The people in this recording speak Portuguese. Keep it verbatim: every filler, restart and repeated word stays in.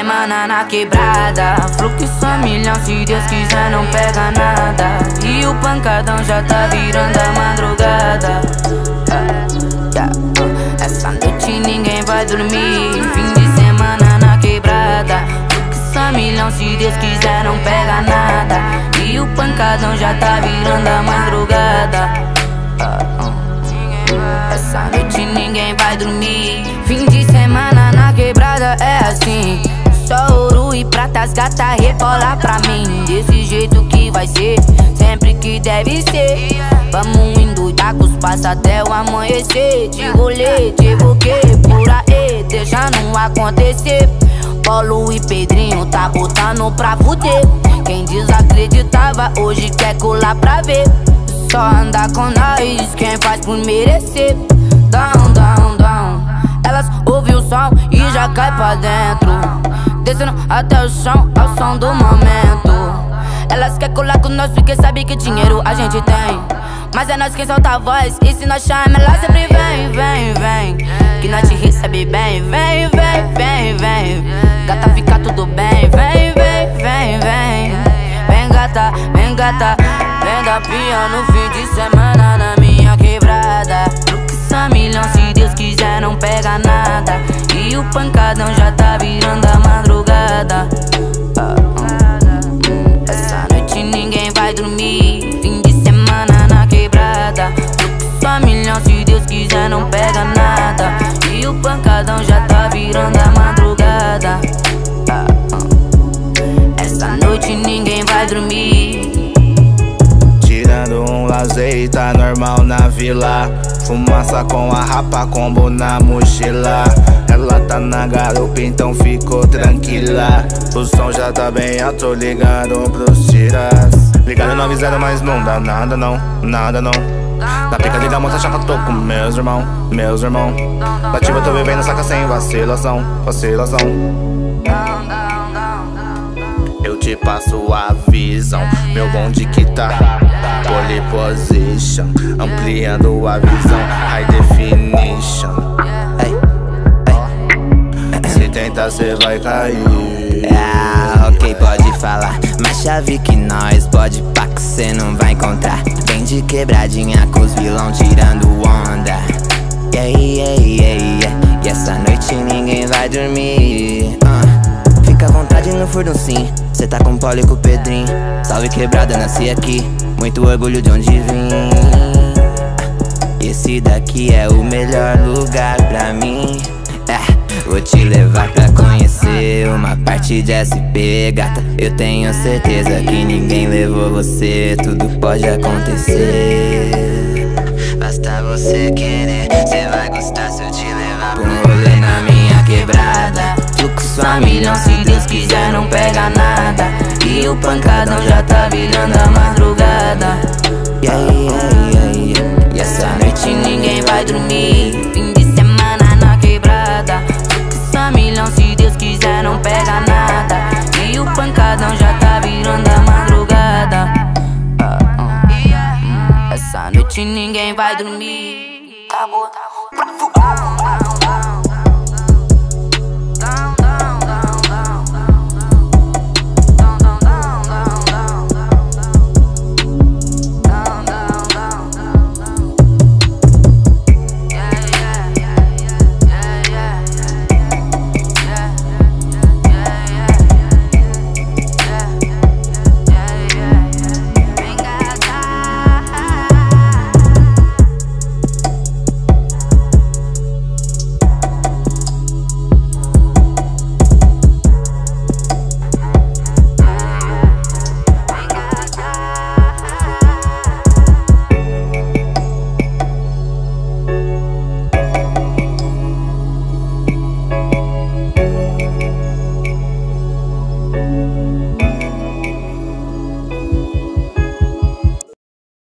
semana na quebrada. Fluxo a milhão, se Deus quiser não pega nada. E o pancadão já tá virando a madrugada. uh, yeah, uh, Essa noite ninguém vai dormir. Fim de semana na quebrada. Fluxo a milhão, se Deus quiser não pega nada. E o pancadão já tá virando a madrugada. uh, uh. Essa noite ninguém vai dormir. Fim de semana na quebrada é assim. Só ouro e prata, as gata rebola pra mim. Desse jeito que vai ser, sempre que deve ser. Vamos endoidar com os passos até o amanhecer. De rolê, de buquê, por aí, deixa não acontecer. Paulo e Pedrinho tá botando pra fuder. Quem desacreditava hoje quer colar pra ver. Só anda com nós, quem faz por merecer. Down, down, down. Elas ouvem o som e já cai pra dentro, descendo até o chão, ao som do momento. Elas querem colar com nós porque sabem que dinheiro a gente tem. Mas é nós quem solta a voz, e se nós chama ela sempre vem, vem, vem. Que nós te recebe bem, vem, vem, vem, vem. Gata fica tudo bem, vem, vem, vem, vem. Vem gata, vem gata. Vem dar pia no fim de semana na minha quebrada. Fluxo a milhão, se Deus quiser não pega nada. E o pancadão já tá virando a madrugada. uh, uh. Essa noite ninguém vai dormir. Fim de semana na quebrada. Fluxo a milhão, se Deus quiser não pega nada. E o pancadão já tá virando a madrugada. uh, uh. Essa noite ninguém vai dormir. Tirando um lazer, tá normal na vila. Fumaça com a rapa, combo na mochila. Ela tá na garupa, então ficou tranquila. O som já tá bem alto, ligado pros tiras. Ligado no avisado, mas não dá nada não, nada não. Na pica liga a moça chapa, tô com meus irmão, meus irmão. Nativa tô vivendo, saca sem vacilação, vacilação. Eu te passo a visão, meu bonde que tá pole position, ampliando a visão, high definition. Hey, hey. Se tentar cê vai cair. Ah, ok, pode falar, mas chave que nós pode pá que cê não vai encontrar. Vem de quebradinha com os vilão tirando onda. Yeah, yeah, yeah, yeah. E essa noite ninguém vai dormir. uh. Fica à vontade no furduncinho, cê tá com o Paulo e com o Pedrinho. Salve quebrada, nasci aqui, muito orgulho de onde vim. Esse daqui é o melhor lugar pra mim. é, Vou te levar pra conhecer uma parte de S P, gata. Eu tenho certeza que ninguém levou você. Tudo pode acontecer, basta você querer. Cê vai gostar se eu te levar pra um rolê na minha quebrada. Fluxo a milhão, se Deus quiser não pega nada. E o pancadão já tá virando a madrugada. Yeah, yeah, yeah, yeah. E essa noite ninguém vai dormir. Fim de semana na quebrada. Fluxo a milhão, se Deus quiser não pega nada. E o pancadão já tá virando a madrugada. uh, uh. Essa noite ninguém vai dormir. Tá bom, tá bom.